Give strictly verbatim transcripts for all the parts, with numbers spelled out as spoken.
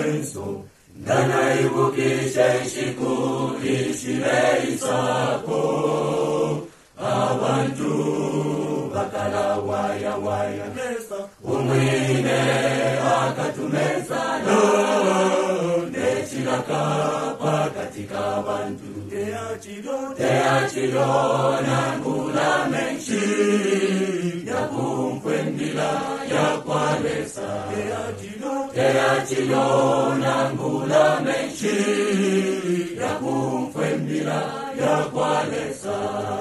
mwenso Ndana ibukishe shiku ishile isako Abantu bakala waya waya Umwine akatumeza no Nechilaka pakatika abantu Teachilo nangula menshi Yakumfwendila yakwalesa Teachilo nangula menshi Yakumfwendila yakwalesa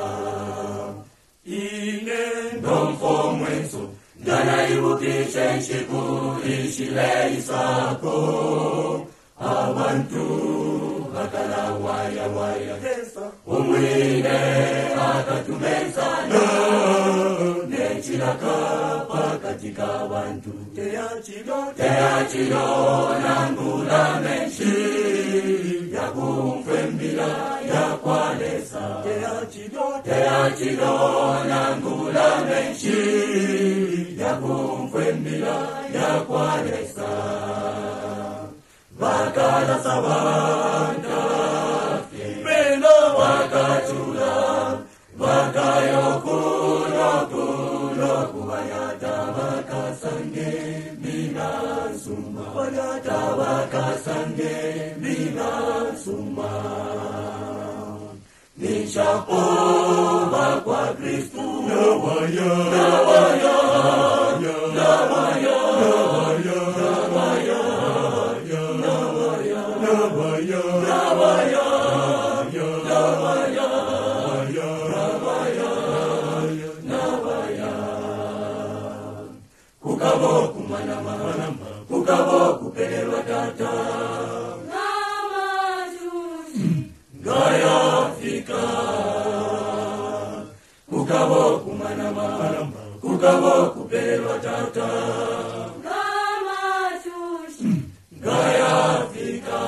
Ine ndomfo mwenso Ndana ibukishe shiku ishile isako Abantu bakala waya waya Umwine akatumeza no Nechilaka pakatika abantu Teachilo nangula menshi Yakumfwendila yakwalesa Teachilo nangula menshi Yakumfwendila yakwalesa Bakala sabanta Beno wakachula Bakayokuno kuno Kubayata wakasange Mina suma Bayata wakasange Mina suma Nishapo Bakwa Kristu Nawaya Nawaya Nawaya Nawaya Nawaya Nawaya Nawaya Nawaya Nawaya Nawaya Nawaya Kukabo kumanama Kukabo kupelelwa tata Gaya fika Kukabo kumanama Kukabo kupelelwa tata Gaya fika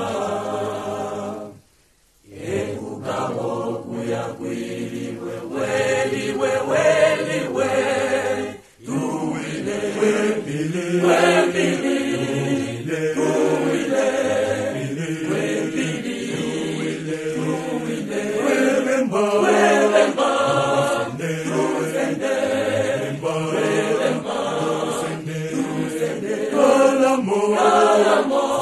Ye kukabo kuya kwiliwe Weli we weli we Tuwile Webile Webile Tuwile Webile Tuwile Webemba Webemba Tusende Webemba Tusende Tusende Kalamo Kalamo